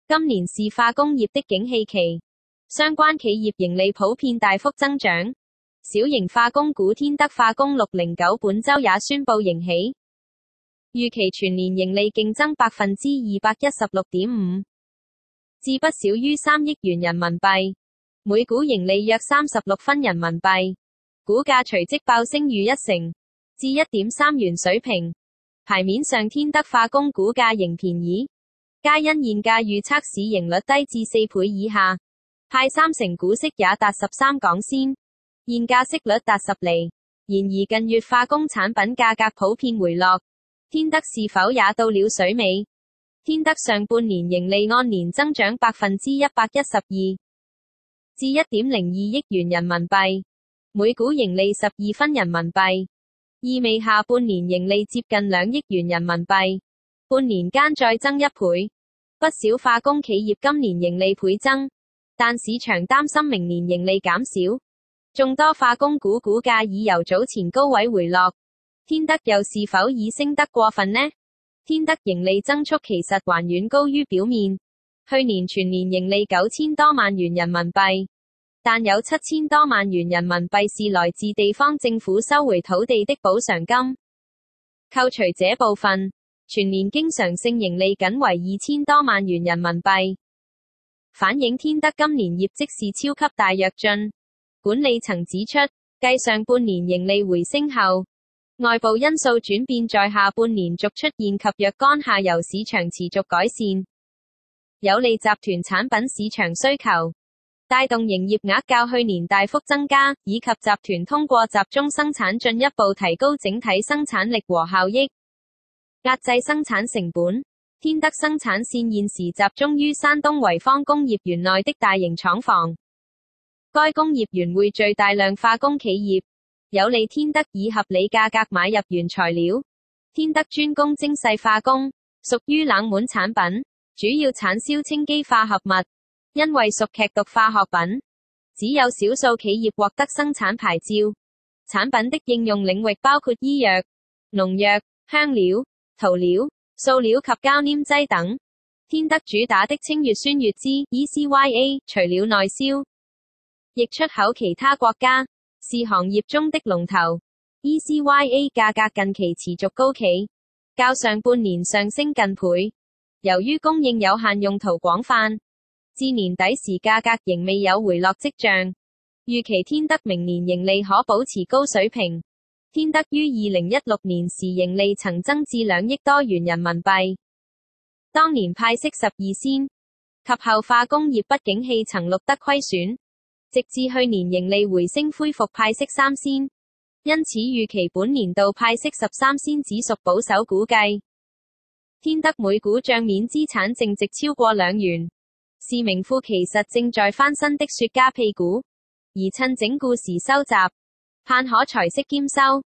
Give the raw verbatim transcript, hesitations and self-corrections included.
今年是化工業的景氣期，相關企業盈利普遍大幅增長。小型化工股天德化工六零九本周也宣布盈喜，預期全年盈利勁增百分之二百一十六點五，至不少於三億元人民幣，每股盈利約三十六分人民幣，股價隨即爆升逾一成，至一點三元水平。牌面上天德化工股價仍便宜，皆因現價預測市盈率低至四倍以下，派三成股息也達十三港仙，現價息率達十厘。然而近月化工產品價格普遍回落，天德是否也到了水尾？天德上半年盈利按年增長百分之一百一十二，至一點零二億元人民幣，每股盈利十二分人民幣，意味下半年盈利接近兩億元人民幣，半年間再增一倍。不少化工企業今年盈利倍增，但市場擔心明年盈利減少。眾多化工股股價已由早前高位回落，天德又是否已升得過分呢？天德盈利增速其實還遠高於表面，去年全年盈利九千多萬元人民幣，但有七千多萬元人民幣是來自地方政府收回土地的補償金。扣除這部分，全年經常性盈利僅為二千多萬元人民幣，反映天德今年業績是超級大躍進。管理層指出，繼上半年盈利回升後，外部因素轉變在下半年續出現及若干下游市場持續改善，有利集團產品市場需求，帶動營業額較去年大幅增加，以及集團通過集中生產進一步提高整體生產力和效益，壓制生產成本。天德生產線現時集中於山東濰坊工業園內的大型廠房，該工業園匯聚大量化工企業，有利天德以合理價格買入原材料。天德專攻精細化工，屬於冷門產品，主要產銷氰基化合物，因為屬劇毒化學品，只有少數企業獲得生產牌照。產品的應用領域包括醫藥、農藥、香料、塗料、塑料及膠黏劑等。天德主打的氰乙酸乙酯 E C Y A， 除了內銷，亦出口其他國家，是行業中的龍頭。E C Y A 價格近期持續高企，較上半年上升近倍。由於供應有限，用途廣泛，至年底時價格仍未有回落跡象。預期天德明年盈利可保持高水平。天德於二零一六年時盈利曾增至兩億多元人民幣，當年派息十二仙，及後化工業不景氣曾錄得虧損，直至去年盈利回升恢復派息三仙，因此預期本年度派息十三仙只屬保守估計。天德每股帳面資產淨值超過兩元，是名副其實正在翻身的雪茄屁股，而趁整固時收集，盼可財息兼收。